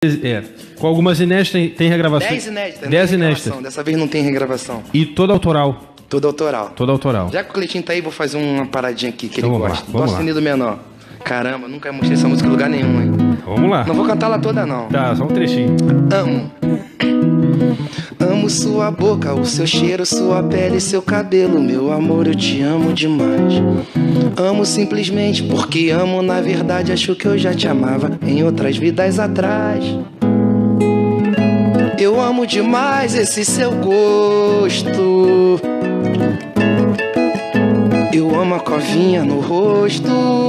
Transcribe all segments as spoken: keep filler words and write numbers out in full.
É, com algumas inéditas, tem, tem regravação. Dez inéditas. Dez inéditas. Dessa vez não tem regravação. E toda autoral. Toda autoral. Toda autoral. Já que o Cleitinho tá aí, vou fazer uma paradinha aqui que Então ele vamos gosta. lá, vamos Dó lá. sustenido menor. Caramba, nunca mostrei essa música em lugar nenhum, hein? Vamos lá. Não vou cantar ela toda, não. Tá, só um trechinho. Amo. Amo sua boca, o seu cheiro, sua pele, seu cabelo. Meu amor, eu te amo demais. Amo simplesmente porque amo. Na verdade, acho que eu já te amava em outras vidas atrás. Eu amo demais esse seu gosto. Eu amo a covinha no rosto.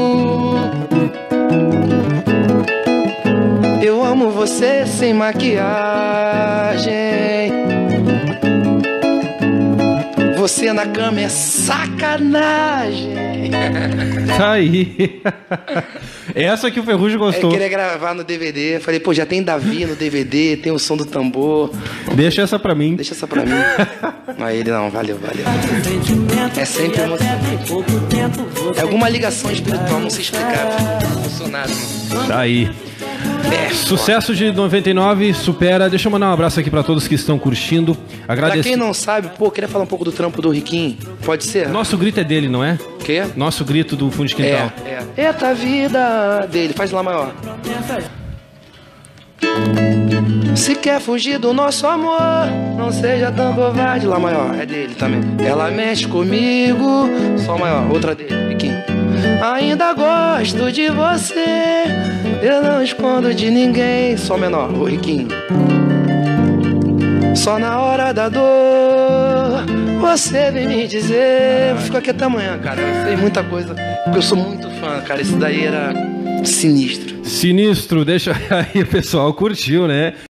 Eu amo você sem maquiagem. Você na cama é sacanagem. Tá aí. Essa que o Ferrugem gostou. Eu queria gravar no D V D. Falei, pô, já tem Davi no D V D, tem o som do tambor. Deixa essa pra mim. Deixa essa pra mim. Aí ele não, valeu, valeu. É sempre emocionante. É alguma ligação espiritual, não sei explicar. Não sou nada, não. Tá aí. É, Sucesso de noventa e nove, supera. Deixa eu mandar um abraço aqui pra todos que estão curtindo. pra Agradeço. quem não sabe, pô, queria falar um pouco do trampo do Riquinho. Pode ser? Nosso grito é dele, não é? O quê? Nosso grito do fundo de quintal. É, é. Eita vida dele, faz lá maior. Se quer fugir do nosso amor, não seja tão covarde. Lá maior, é dele também. Ela mexe comigo, sol maior, outra dele, Riquinho. Ainda gosto de você, eu não escondo de ninguém. Sol menor, o Riquinho. Só na hora da dor você vem me dizer. Eu fico aqui até amanhã, cara. Eu sei muita coisa, porque eu sou muito fã, cara. Isso daí era sinistro. Sinistro, deixa aí, o pessoal curtiu, né?